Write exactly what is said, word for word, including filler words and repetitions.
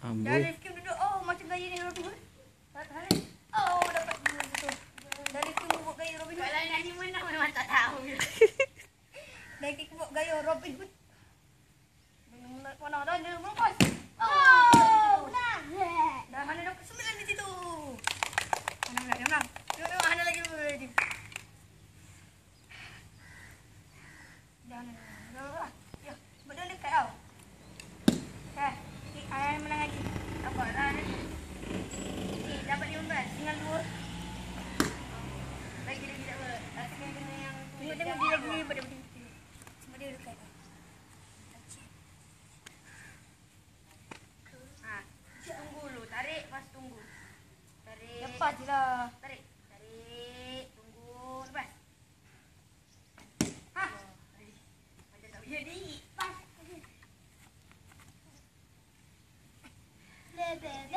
Dan Rifki duduk, oh macam gaya ni Robin Hood. Oh dapat dua gitu. Dan Rifki buat gaya Robin Hood. Kalau nyanyi mana memang tak tahu. Dan Rifki buat gaya Robin Hood. Dengan mana dah dia berlepas. Oh, menang. Dah Hanan dapat sembilan di situ. Hanan menang, dia menang. Tengok Hanan lagi dulu lagi. Dah Hanan. Dah. Ya, sebab dia dekat tau. Okay, Hanan menang lagi. Dapat dah Hanan. Ni dapat lima belas tinggal dua. Baik kita tidak apa. Rasanya kena yang tengok tengok dia lagi pada pada. Sebab dia dekat tau. Tunggu dulu, tarik, pas tunggu. Tarik. Lepas je lah. Tarik. Tarik, tunggu, lepas. Ha. Macam tak boleh jadi. Pas. Le, le, le.